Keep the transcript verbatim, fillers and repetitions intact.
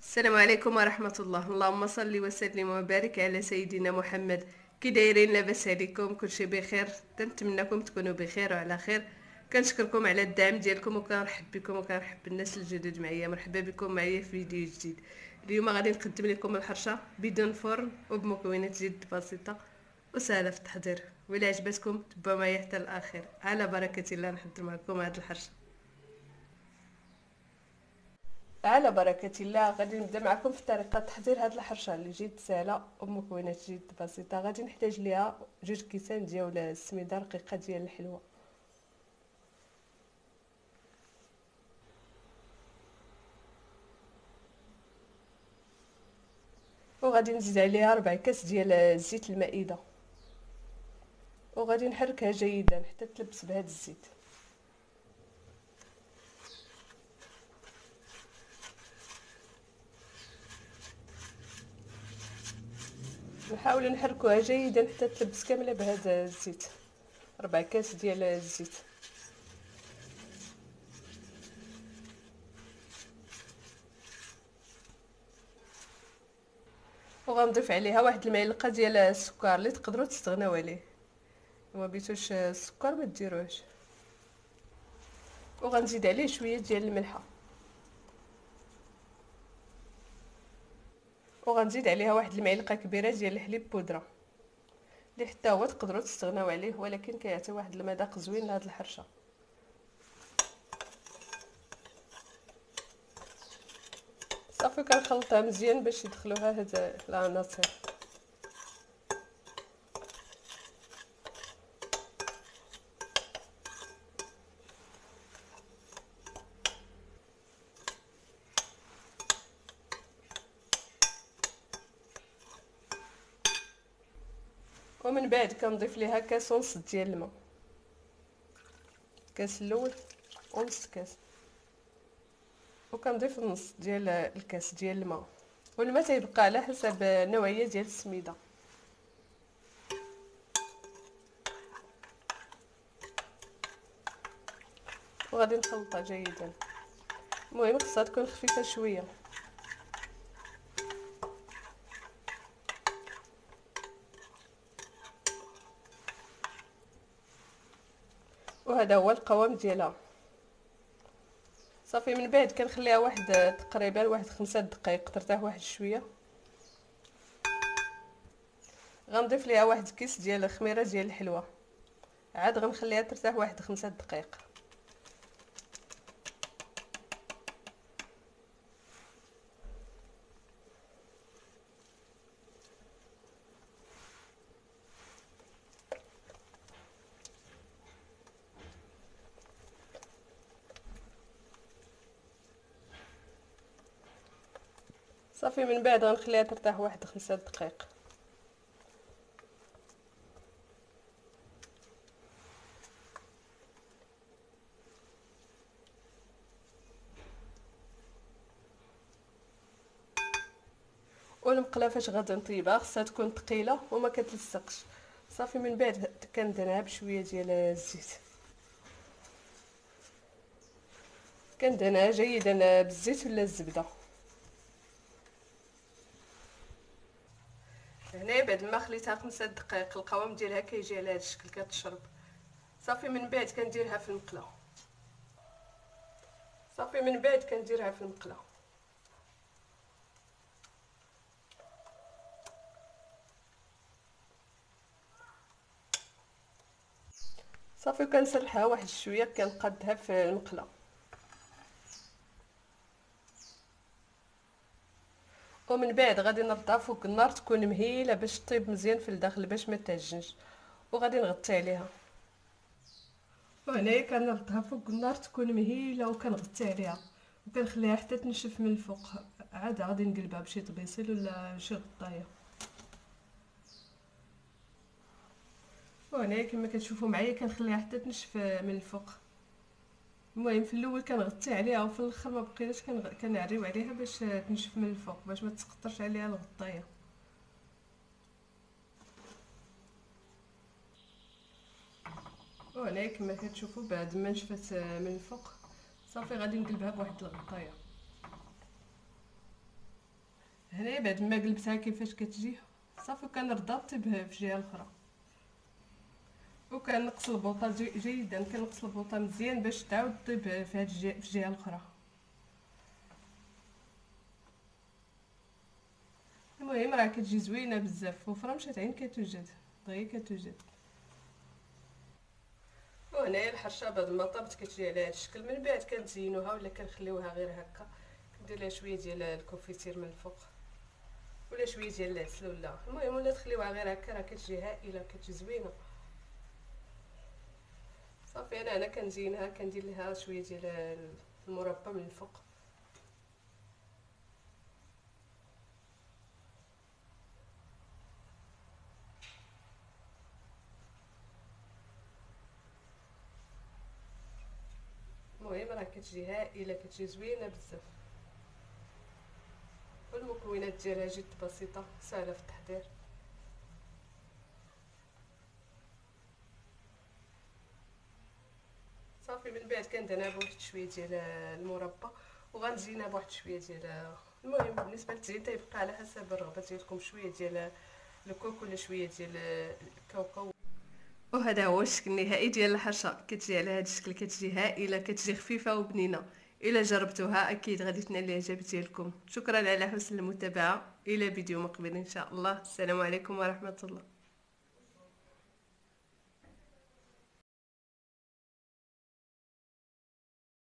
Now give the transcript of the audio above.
السلام عليكم ورحمة الله. اللهم صل وسلم وبارك على سيدنا محمد. كي دايرين؟ لاباس عليكم؟ كلشي بخير؟ تنتمنىكم تكونوا بخير وعلى خير. كنشكركم على الدعم ديالكم وكنرحب بكم وكنرحب بالناس الجدد معايا. مرحبا بكم معايا في فيديو جديد. اليوم غادي نقدم لكم الحرشه بدون فرن وبمكونات جد بسيطه وسهله في التحضير، وإلا عجبتكم تبعوا معايا حتى الاخير. على بركه الله نحضر معكم هذه الحرشه. على بركة الله غادي نبدا معكم في طريقة تحضير هاد الحرشة اللي جد سهلة وبمكونات جد بسيطة. غادي نحتاج ليها جوج كيسان ديال السميدة رقيقة ديال الحلوى، وغادي نزيد عليها ربع كاس ديال زيت المائدة، وغادي نحركها جيدا حتى تلبس بهذا الزيت. نحاول نحركوها جيدا حتى تلبس كامله بهذا الزيت، ربع كاس ديال الزيت. وغنضيف عليها واحد المعلقه ديال السكر اللي تقدروا تستغناو عليه، ما بيتوش السكر ما ديروهش. وغنزيد عليه شويه ديال الملحه، وغنزيد عليها واحد المعلقه كبيره ديال الحليب بودره اللي حتى هو تقدروا تستغناو عليه، ولكن كيعطي واحد المذاق زوين لهاد الحرشه. صافي كنخلطها مزيان باش يدخلوها هاد العناصر. ومن بعد كنضيف ليها كاس ونص ديال الماء، الكاس الاول ونص كاس، وكنضيف نص ديال الكاس ديال الماء، والماء تيبقى على حسب النوعيه ديال السميده. وغادي نخلطها جيدا. المهم خصها تكون خفيفه شويه. وهذا هو القوام ديالها. صافي من بعد كنخليها واحد تقريبا واحد خمسة دقائق ترتاح واحد شويه. غنضيف ليها واحد كيس ديال الخميره ديال الحلوى، عاد غنخليها ترتاح واحد خمسة دقائق. صافي من بعد غنخليها ترتاح واحد خمسة دقائق. والمقله فاش غادي نطيبها خصها تكون ثقيله وما كتلصقش. صافي من بعد كندهنها بشويه ديال الزيت، كندهنها جيدا بالزيت ولا الزبده. هنايا بعد ما خليتها خمسة دقائق القوام ديالها كيجي على هذا الشكل كتشرب. صافي من بعد كنديرها في المقله. صافي من بعد كنديرها في المقله. صافي كنسرحها واحد شويه كنقادها في المقله. ومن بعد غادي نردها فوق النار تكون مهيله باش طيب مزيان في الداخل باش ما تعجنش، وغادي نغطي عليها. وهنايا كنردها فوق النار تكون مهيله وكنغطي عليها وكنخليها حتى تنشف من الفوق. عاد غادي نقلبها بشي طبيسيل ولا شي غطايه. وهنايا كما كتشوفوا معايا كنخليها حتى تنشف من الفوق. المهم في الاول كنغطي عليها وفي الاخر ما بقيناش كنعريو عليها باش تنشف من الفوق باش ما تسقطرش عليها الغطايه. وهنايا كما كتشوفوا بعد ما نشفت من الفوق صافي غادي نقلبها بواحد الغطايه. هنا بعد ما قلبتها كيفاش كتجي صافي، وكنردها طيب في الجهه الاخرى، وكنقص البوطه جي جيدا، كنقص البوطه مزيان باش تعاود طيب في هاد الجهه في الجهه الاخرى. المهم راه كتجي زوينه بزاف، وفره مشات عين كتوجد دغيا كتوجد. وهنايا الحرشه بعد ما طابت كتجي على هذا الشكل. من بعد كنزينوها ولا كنخليوها غير هكا، كندير لها شويه ديال الكونفيتير من الفوق ولا شويه ديال العسل، ولا المهم ولا تخليوها غير هكا راه كتجي هائله، كتجي زوينه. صافي انا انا كنزينها، كندير لها شويه ديال المربى من الفوق. المهم راه كتجي هائله، كتجي زوينه بزاف، والمكونات ديالها جد بسيطه سهله في التحضير. صافي من بعد كندهنها بواحد شويه ديال المربى، وغنزينها بواحد شويه ديال، المهم بالنسبه للتزيين تيبقى على حسب الرغبه ديالكم، شويه ديال الكوك ولا شويه ديال الكاوكاو. وهذا هو الشكل النهائي ديال الحرشه، كتجي على هذا الشكل، كتجي هائله، كتجي خفيفه وبنينه. الا جربتوها اكيد غادي تنال الاعجاب ديالكم. شكرا على حسن المتابعه، الى فيديو مقبل ان شاء الله. السلام عليكم ورحمه الله.